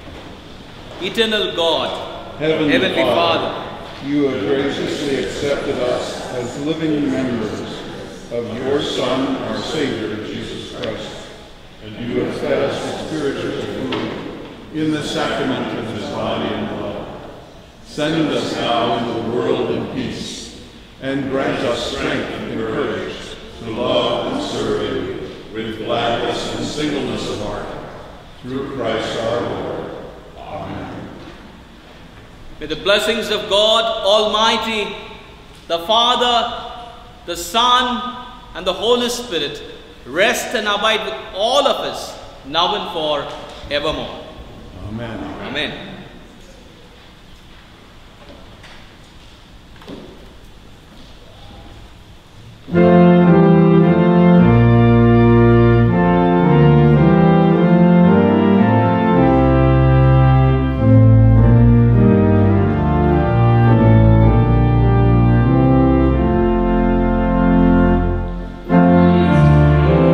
Eternal God, Heavenly, Heavenly Father, Father, you have graciously accepted us as living members of your Son, our Savior, Jesus Christ. And you have fed us with spiritual food in the sacrament of his body and blood. Send us now into the world in peace, and grant us strength and courage to love and serve you with gladness and singleness of heart. Through Christ our Lord. Amen. May the blessings of God Almighty, the Father, the Son, and the Holy Spirit rest and abide with all of us, now and for evermore. Amen. Amen.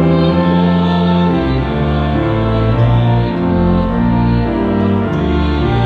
Amen.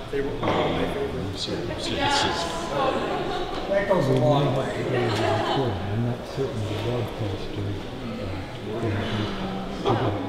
They were all my favorites. That goes a long way. I'm not certain the broadcaster uh,